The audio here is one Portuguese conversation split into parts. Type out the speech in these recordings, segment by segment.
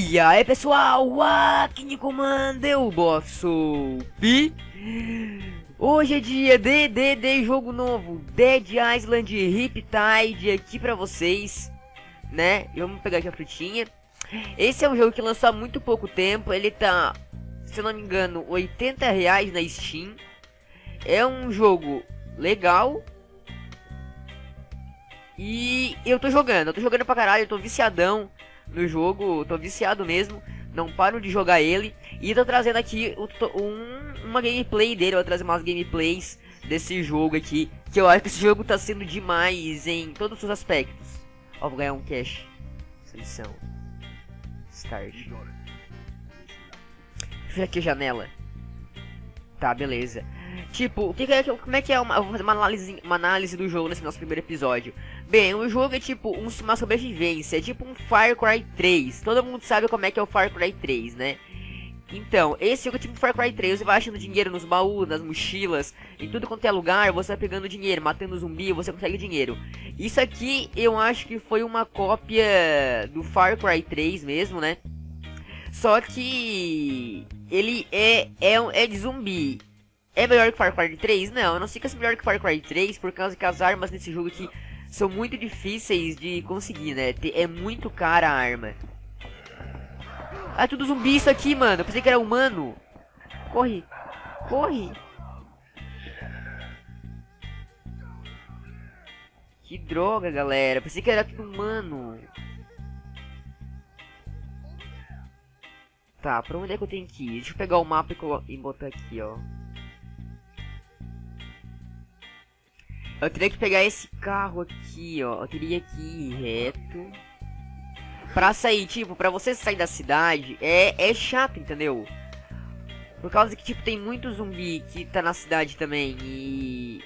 E aí pessoal, aqui comanda eu, Bosso Pi. Hoje é dia de jogo novo, Dead Island Riptide aqui pra vocês, né? E vamos pegar aqui a frutinha. Esse é um jogo que lançou há muito pouco tempo, ele tá, se eu não me engano, R$80 na Steam. É um jogo legal. E eu tô jogando pra caralho, eu tô viciadão no jogo, tô viciado mesmo, não paro de jogar ele. E tô trazendo aqui uma gameplay dele, eu vou trazer umas gameplays desse jogo aqui, que eu acho que esse jogo tá sendo demais em todos os aspectos. Ó, vou ganhar um cash. Seleção. Start. Deixa eu ver aqui a janela. Tá, beleza. Tipo, como é que é eu vou fazer uma análise do jogo nesse nosso primeiro episódio. Bem, o jogo é tipo uma sobrevivência, é tipo um Far Cry 3. Todo mundo sabe como é que é o Far Cry 3, né? Então, esse jogo é tipo Far Cry 3, você vai achando dinheiro nos baús, nas mochilas, em tudo quanto é lugar, você vai pegando dinheiro, matando zumbi, você consegue dinheiro. Isso aqui eu acho que foi uma cópia do Far Cry 3 mesmo, né? Só que ele é de zumbi. É melhor que Far Cry 3? Não, eu não sei que é melhor que Far Cry 3, por causa que as armas nesse jogo aqui são muito difíceis de conseguir, né? É muito cara a arma. Ah, é tudo zumbi isso aqui, mano. Eu pensei que era humano. Corre. Corre. Que droga, galera. Eu pensei que era tudo humano. Tá, pra onde é que eu tenho que ir? Deixa eu pegar o mapa e botar aqui, ó. Eu teria que pegar esse carro aqui, ó. Eu teria que ir reto. Pra sair, tipo, pra você sair da cidade, é chato, entendeu? Por causa que, tipo, tem muito zumbi que tá na cidade também. E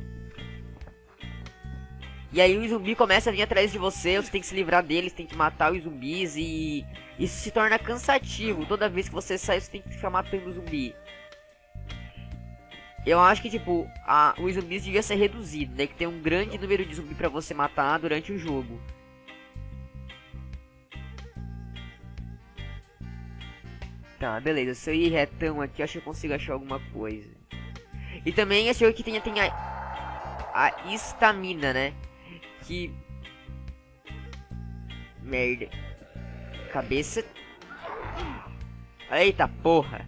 aí o zumbi começa a vir atrás de você, você tem que se livrar deles, tem que matar os zumbis. E isso se torna cansativo. Toda vez que você sai, você tem que ficar matando o zumbi. Eu acho que, tipo, os zumbis devia ser reduzido, né? Que tem um grande número de zumbi pra você matar durante o jogo. Tá, beleza. Se eu ir retão aqui, acho que eu consigo achar alguma coisa. E também esse jogo aqui tem a estamina, né? Que... merda. Cabeça. Eita porra.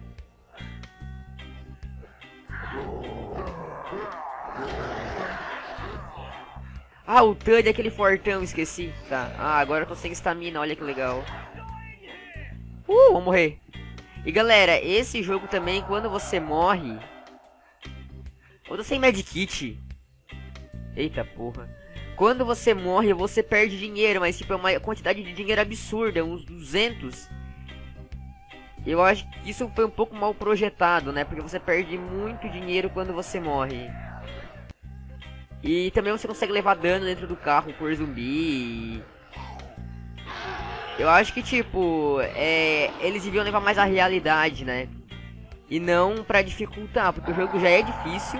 Ah, o Thud é aquele fortão, esqueci. Tá, agora eu tô sem estamina, olha que legal. Vou morrer. E galera, esse jogo também, quando você morre... eu tô sem medkit. Eita porra. Quando você morre, você perde dinheiro, mas tipo, é uma quantidade de dinheiro absurda, uns 200. Eu acho que isso foi um pouco mal projetado, né? Porque você perde muito dinheiro quando você morre. E também você consegue levar dano dentro do carro por zumbi. Eu acho que, tipo, eles deviam levar mais a realidade, né? E não pra dificultar, porque o jogo já é difícil.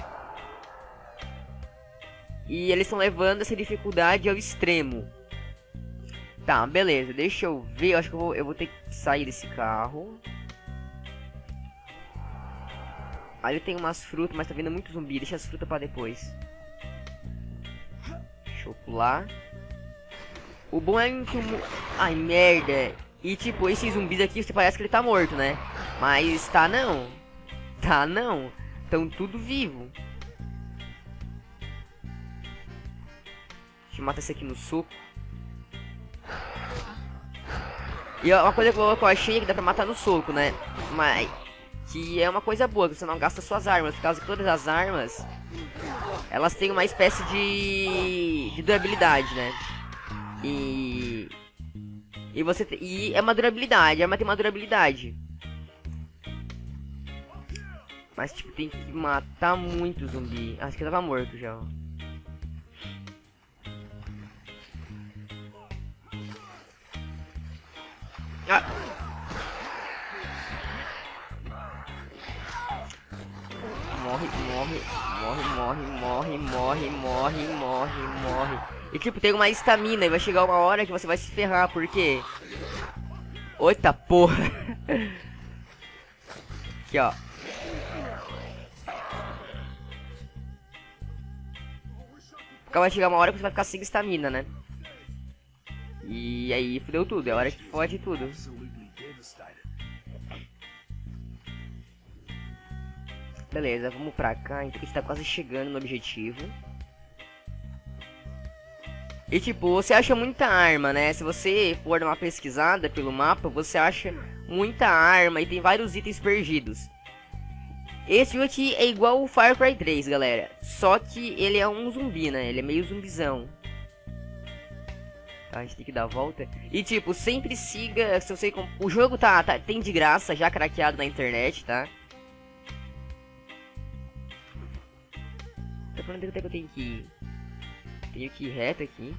E eles estão levando essa dificuldade ao extremo. Tá, beleza, deixa eu ver. Eu acho que eu vou ter que sair desse carro. Ali tem umas frutas, mas tá vindo muito zumbi. Deixa as frutas pra depois. Deixa eu pular. O bom é que ai, merda. E tipo, esses zumbis aqui, você parece que ele tá morto, né? Mas tá não. Tá não. Tão tudo vivo. Deixa eu matar esse aqui no soco. E uma coisa que eu achei é que dá pra matar no soco, né? Mas... que é uma coisa boa, que você não gasta suas armas. Por causa que todas as armas... elas têm uma espécie de durabilidade, né? E é uma durabilidade, a arma tem uma durabilidade. Mas tipo, tem que matar muito zumbi. Acho que eu tava morto já. Morre, morre, morre, morre, morre, morre, morre, morre, morre. E tipo, tem uma estamina e vai chegar uma hora que você vai se ferrar, porque Eita porra. Aqui, ó. Porque vai chegar uma hora que você vai ficar sem estamina, né? E aí fudeu tudo, é hora que fode tudo. Beleza, vamos pra cá, então a gente tá quase chegando no objetivo. E tipo, você acha muita arma, né? Se você for dar uma pesquisada pelo mapa, você acha muita arma e tem vários itens perdidos. Esse jogo aqui é igual o Far Cry 3, galera. Só que ele é um zumbi, né? Ele é meio zumbizão. Tá, a gente tem que dar a volta. E tipo, sempre siga... Se você o jogo tem de graça, já craqueado na internet, tá? Tá falando até que eu tenho que ir. Tenho que ir reto aqui.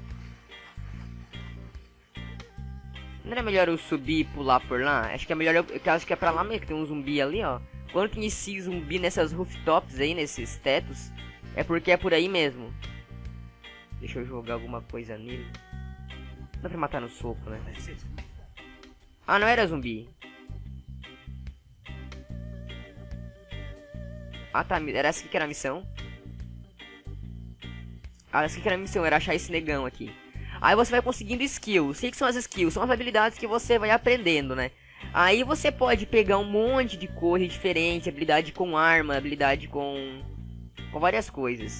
Não era melhor eu subir e pular por lá? Acho que é melhor acho que é pra lá mesmo, que tem um zumbi ali, ó. Quando tem esse zumbi nessas rooftops aí, nesses tetos, é porque é por aí mesmo. Deixa eu jogar alguma coisa nele. Dá pra matar no soco, né? Ah, não era zumbi. Ah, tá. Era essa aqui que era a missão. Ah, essa aqui que era a missão. Era achar esse negão aqui. Aí você vai conseguindo skills. O que são as skills? São as habilidades que você vai aprendendo, né? Aí você pode pegar um monte de coisa diferente. Habilidade com arma, habilidade com várias coisas.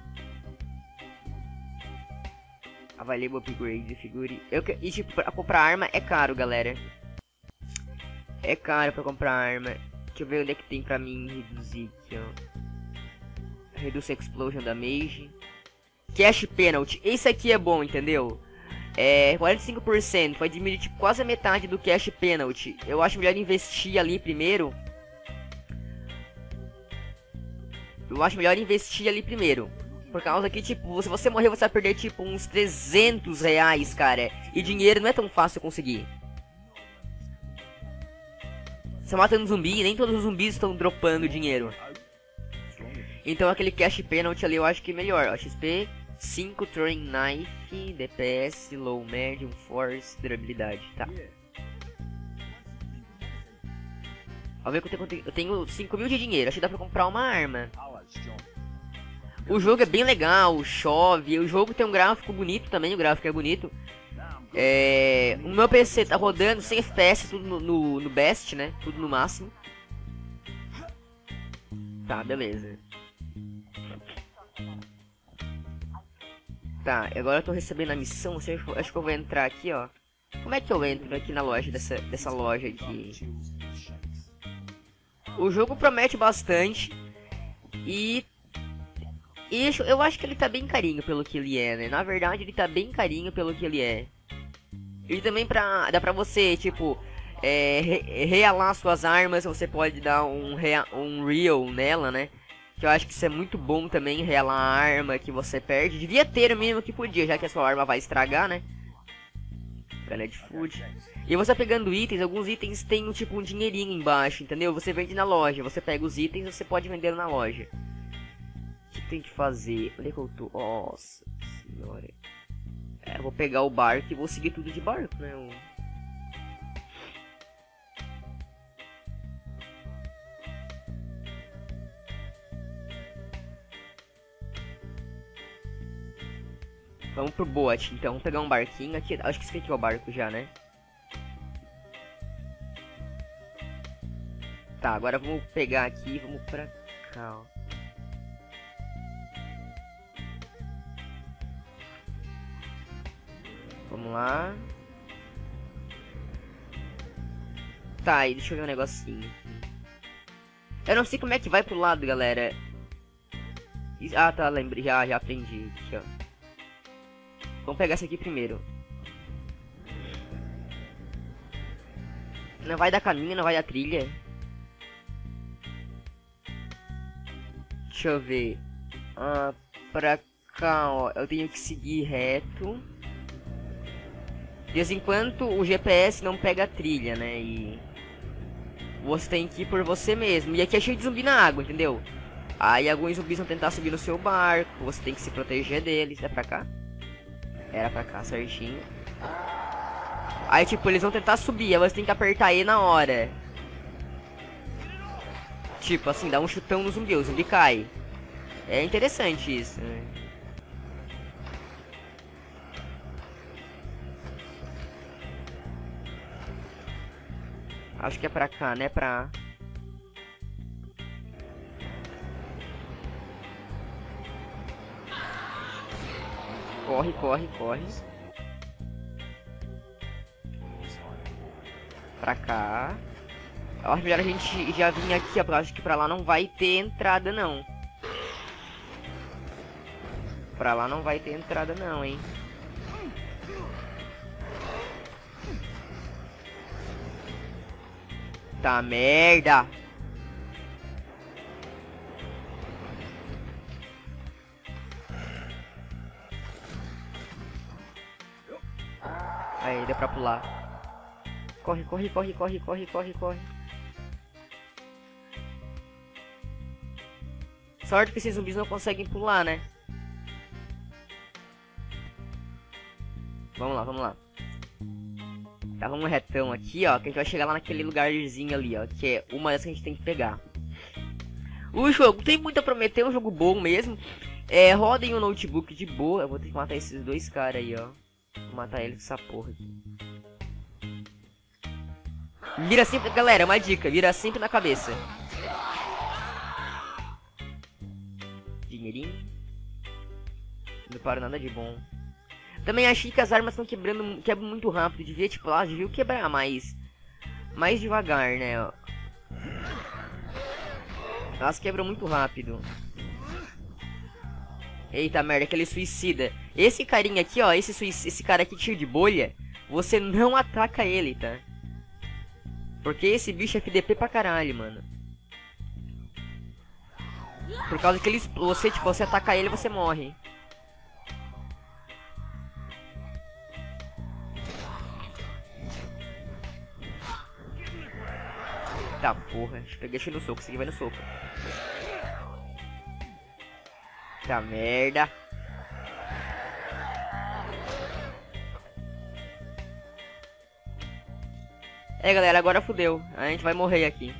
Available upgrade, figure. E tipo, pra comprar arma é caro, galera. É caro pra comprar arma. Deixa eu ver onde é que tem pra mim reduzir aqui, ó. Reduz explosion damage. Cash penalty. Esse aqui é bom, entendeu? É 45%. Vai diminuir tipo, quase a metade do cash penalty. Eu acho melhor investir ali primeiro. Por causa que, tipo, se você morrer, você vai perder, tipo, uns 300 reais, cara. E dinheiro não é tão fácil conseguir. Você mata um zumbi, nem todos os zumbis estão dropando dinheiro. Então aquele cash penalty ali eu acho que é melhor. Ó, XP, 5, throwing knife, DPS, low, medium, force, durabilidade. Tá. Vamos ver que eu tenho 5 mil de dinheiro. Acho que dá pra comprar uma arma. O jogo é bem legal, chove. O jogo tem um gráfico bonito também, o gráfico é bonito. O meu PC tá rodando 100 FPS, tudo no best, né? Tudo no máximo. Tá, beleza. Tá, agora eu tô recebendo a missão. Acho que eu vou entrar aqui, ó. Como é que eu entro aqui na loja dessa loja aqui? O jogo promete bastante. E eu acho que ele tá bem carinho pelo que ele é, né? Na verdade, ele tá bem carinho pelo que ele é. E também dá pra você, tipo, realar suas armas. Você pode dar um real nela, né? Que eu acho que isso é muito bom também, realar a arma que você perde. Devia ter o mínimo que podia, já que a sua arma vai estragar, né? Galera de food. E você pegando itens, alguns itens tem tipo um dinheirinho embaixo, entendeu? Você vende na loja, você pega os itens e você pode vender na loja. O que tem que fazer? Onde é que eu tô? Nossa senhora. Eu vou pegar o barco e vou seguir tudo de barco, né? Vamos pro bote, então. Vamos pegar um barquinho aqui. Acho que esse aqui é o barco já, né? Tá, agora vamos pegar aqui e vamos pra cá, ó. Vamos lá. Tá, e deixa eu ver um negocinho aqui. Eu não sei como é que vai pro lado, galera. Ah, tá, lembrei. Já aprendi aqui, ó. Vamos pegar esse aqui primeiro. Não vai dar caminho, não vai dar trilha. Deixa eu ver. Pra cá, ó. Eu tenho que seguir reto. De vez em quando o GPS não pega a trilha, né? E você tem que ir por você mesmo. E aqui é cheio de zumbi na água, entendeu? Aí alguns zumbis vão tentar subir no seu barco. Você tem que se proteger deles. É pra cá? Era pra cá, certinho. Aí, tipo, eles vão tentar subir, aí você tem que apertar E na hora. Tipo, assim, dá um chutão no zumbi, o zumbi cai. É interessante isso, né? Acho que é pra cá, né? Pra... Corre, corre, corre. Pra cá. Eu acho melhor a gente já vir aqui, ó. Porque eu acho que pra lá não vai ter entrada, não. Pra lá não vai ter entrada, não, hein. Tá, merda. Aí, deu pra pular. Corre, corre, corre, corre, corre, corre, corre. Sorte que esses zumbis não conseguem pular, né? Vamos lá, vamos lá. Tá, vamos retão aqui, ó. Que a gente vai chegar lá naquele lugarzinho ali, ó. Que é uma dessas que a gente tem que pegar. O jogo tem muito a prometer, é um jogo bom mesmo. É, roda em um notebook de boa. Eu vou ter que matar esses dois caras aí, ó. Vou matar eles com essa porra aqui. Vira sempre, galera, uma dica, vira sempre na cabeça. Dinheirinho. Não para nada de bom. Também achei que as armas estão quebram muito rápido. Devia, tipo, lá, devia quebrar mais devagar, né? Ó. Elas quebram muito rápido. Eita merda, aquele suicida. Esse carinha aqui, ó, esse cara aqui cheio de bolha, você não ataca ele, tá? Porque esse bicho é FDP pra caralho, mano. Por causa que ele você, tipo, você ataca ele, você morre. Tá, porra. Deixa eu no soco, esse aqui vai no soco. Tá, merda. É, galera, agora fudeu. A gente vai morrer aqui.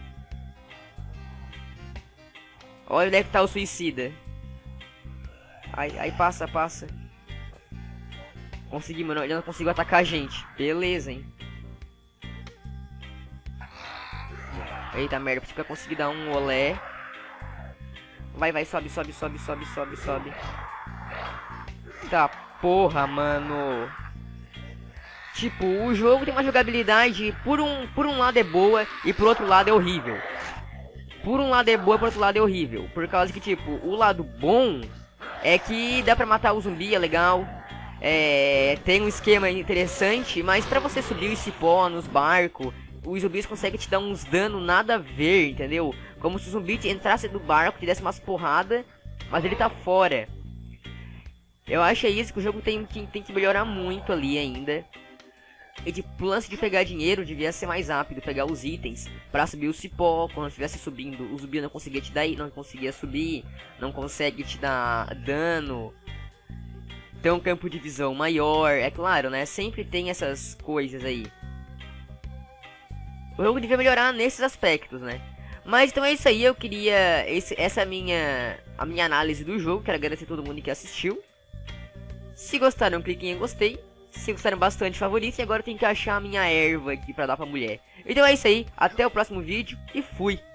Olha onde é que tá o suicida. Aí passa, passa. Consegui, mano. Ele não conseguiu atacar a gente. Beleza, hein. Eita merda, preciso pra conseguir dar um olé. Vai, vai, sobe, sobe, sobe, sobe, sobe, sobe. Tá, porra, mano. Tipo, o jogo tem uma jogabilidade, por um lado é boa e por outro lado é horrível. Por um lado é boa, por outro lado é horrível. Por causa que, tipo, o lado bom é que dá pra matar o zumbi, é legal. Tem um esquema interessante, mas pra você subir o cipó nos barcos, os zumbis conseguem te dar uns danos nada a ver, entendeu? Como se o zumbi entrasse no barco, te desse umas porradas, mas ele tá fora. Eu acho isso que o jogo tem que melhorar muito ali ainda. E tipo, o lance de pegar dinheiro devia ser mais rápido, pegar os itens pra subir o cipó. Quando estivesse subindo, o zumbi não conseguia te dar, não conseguia subir, não consegue te dar dano. Ter um campo de visão maior, é claro, né? Sempre tem essas coisas aí. O jogo devia melhorar nesses aspectos, né? Mas então é isso aí, eu queria... essa é a minha análise do jogo, quero agradecer a todo mundo que assistiu. Se gostaram, cliquem em gostei. Se gostaram bastante, favorito. E agora eu tenho que achar a minha erva aqui pra dar pra mulher. Então é isso aí, até o próximo vídeo e fui!